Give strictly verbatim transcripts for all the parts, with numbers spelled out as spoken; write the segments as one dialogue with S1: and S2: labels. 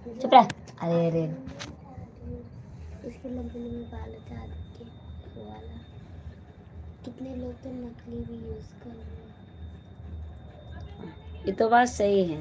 S1: चुप रह। अरे अरे
S2: उसके लंबे लंबे बाल थे आगे वो वाला। कितने लोग तो नकली भी यूज कर रहे हैं।
S1: ये तो बात सही है,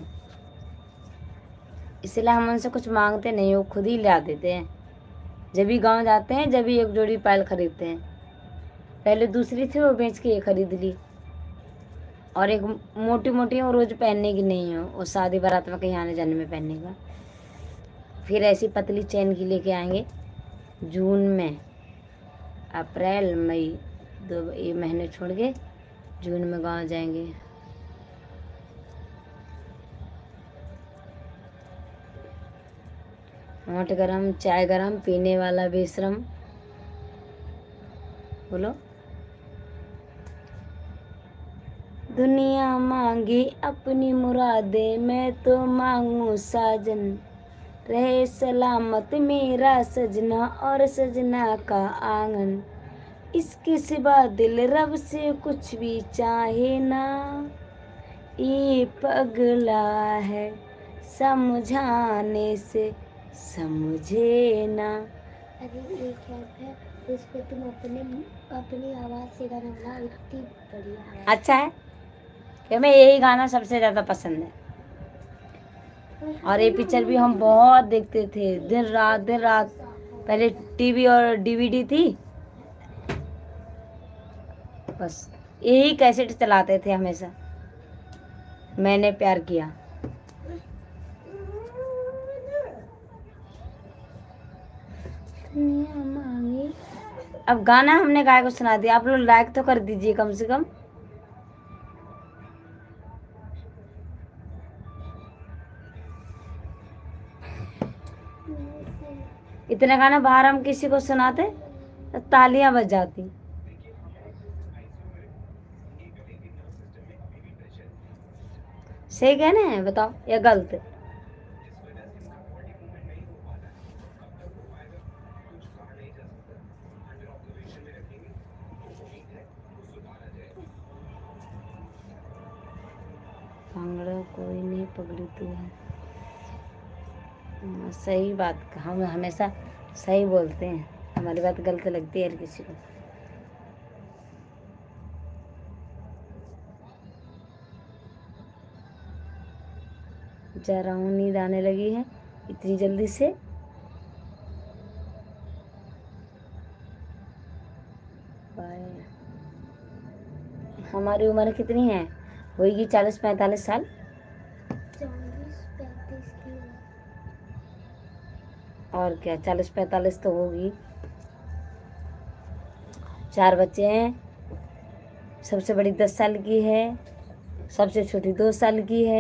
S1: इसलिए हम उनसे कुछ मांगते नहीं, वो खुद ही ला देते हैं। जब भी गांव जाते हैं जब भी एक जोड़ी पायल खरीदते हैं। पहले दूसरी थी वो बेच के ये खरीद ली, और एक मोटी मोटी वो रोज पहनने की नहीं हो, वो शादी बारात में कहीं आने जाने में पहनने का। फिर ऐसी पतली चैन की लेके आएंगे जून में, अप्रैल मई दो ये महीने छोड़ के जून में गांव जाएंगे। होंठ गरम चाय गरम पीने वाला बेशरम। बोलो। दुनिया मांगे अपनी मुरादे, मैं तो मांगू साजन, रहे सलामत मेरा सजना और सजना का आंगन। इसके सिवा दिल रब से कुछ भी चाहे ना, ये पगला है समझाने से समझे ना।
S2: अरे एक ऐप है उस पे तुम अपने अपनी आवाज से गाना गाओ, इतनी बढ़िया आवाज।
S1: अच्छा है कि हमें यही गाना सबसे ज़्यादा पसंद है, और ये पिक्चर भी हम बहुत देखते थे दिन रात दिन रात। पहले टीवी और डीवीडी थी, बस यही कैसेट चलाते थे हमेशा। मैंने प्यार किया। अब गाना हमने गाय को सुना दिया, आप लोग लाइक तो कर दीजिए कम से कम। इतना गाना बाहर हम किसी को सुनाते तो तालियां बज जाती। सही कहना है बताओ या गलत? भांगड़ा कोई नहीं पगड़ी तू है। हाँ, सही बात, हम हमेशा सही बोलते हैं, हमारी बात गलत लगती है हर किसी को। जा रहा हूँ, नींद आने लगी है इतनी जल्दी से। हमारी उम्र कितनी है? होगी चालीस पैंतालीस साल।
S2: चालीस पैंतीस की।
S1: और क्या, चालीस पैंतालीस तो होगी। चार बच्चे हैं, सबसे बड़ी दस साल की है, सबसे छोटी दो साल की है।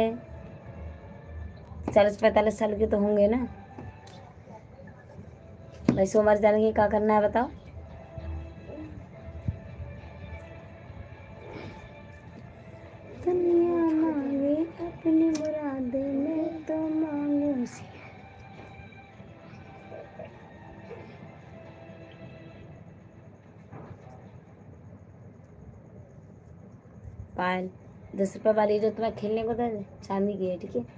S1: चालीस पैंतालीस साल के तो होंगे ना। वैसे उम्र जाने की क्या करना है बताओ? दुनिया मांगे अपनी मुरादे, मैं तो मांगू सी। पायल दस रुपये वाली जो तुम्हें खेलने को दे, चांदी की है, ठीक है।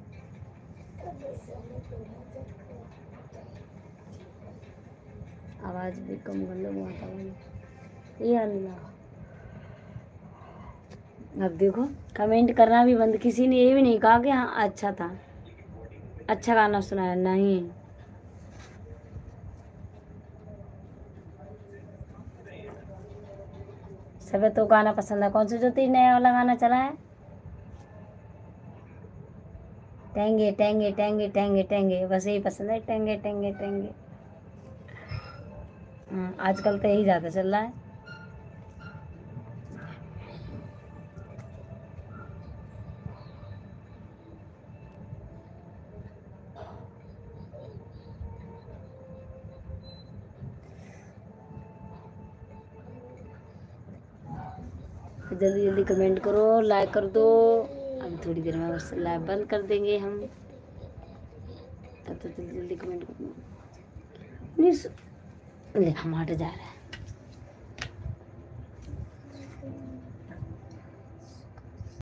S1: आवाज भी कम कर लो माता। ये अल्लाह, अब देखो कमेंट करना भी बंद, किसी ने ये भी नहीं कहा कि हाँ अच्छा था, अच्छा गाना सुनाया, नहीं। सब तो गाना पसंद है। कौन सा जो तीन नया वाला गाना चला है? टेंगे टेंगे टेंगे टेंगे टेंगे, बस यही पसंद है, टेंगे टेंगे टेंगे। हाँ, आजकल तो यही ज़्यादा चल रहा है। जल्दी जल्दी कमेंट करो, लाइक कर दो। अभी थोड़ी देर में बस लाइव बंद कर देंगे हम, तब तो जल्दी जल्दी कमेंट करो। नहीं हम हट जा रहे हैं।